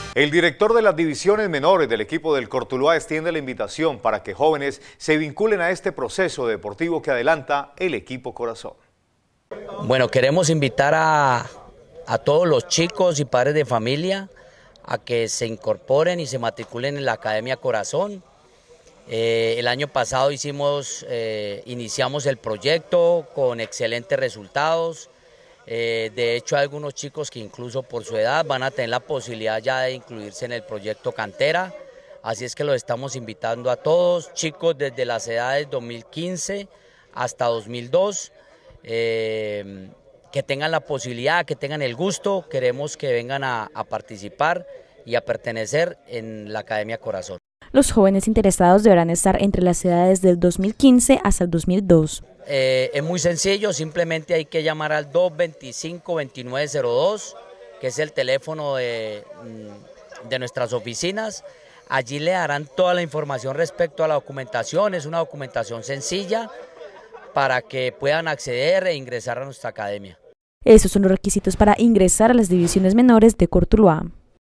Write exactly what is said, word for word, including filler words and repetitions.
El director de las divisiones menores del equipo del Cortuluá extiende la invitación para que jóvenes se vinculen a este proceso deportivo que adelanta el equipo Corazón. Bueno, queremos invitar a, a todos los chicos y padres de familia a que se incorporen y se matriculen en la Academia Corazón. Eh, el año pasado hicimos, eh, iniciamos el proyecto con excelentes resultados. Eh, de hecho, hay algunos chicos que incluso por su edad van a tener la posibilidad ya de incluirse en el proyecto Cantera. Así es que los estamos invitando a todos, chicos desde las edades dos mil quince hasta dos mil dos, eh, que tengan la posibilidad, que tengan el gusto. Queremos que vengan a, a participar y a pertenecer en la Academia Corazón. Los jóvenes interesados deberán estar entre las edades del dos mil quince hasta el dos mil dos. Eh, es muy sencillo, simplemente hay que llamar al dos veinticinco, veintinueve cero dos, que es el teléfono de, de nuestras oficinas. Allí le darán toda la información respecto a la documentación. Es una documentación sencilla para que puedan acceder e ingresar a nuestra academia. Esos son los requisitos para ingresar a las divisiones menores de Cortuluá.